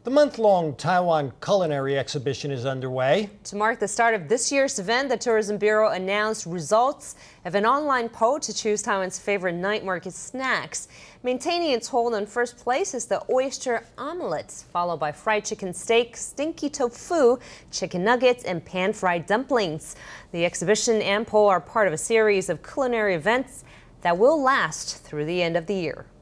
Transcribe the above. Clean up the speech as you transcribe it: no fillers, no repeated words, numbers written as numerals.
The month-long Taiwan Culinary Exhibition is underway. To mark the start of this year's event, the Tourism Bureau announced results of an online poll to choose Taiwan's favorite night market snacks. Maintaining its hold on first place is the oyster omelet, followed by fried chicken steak, stinky tofu, chicken nuggets, and pan-fried dumplings. The exhibition and poll are part of a series of culinary events that will last through the end of the year.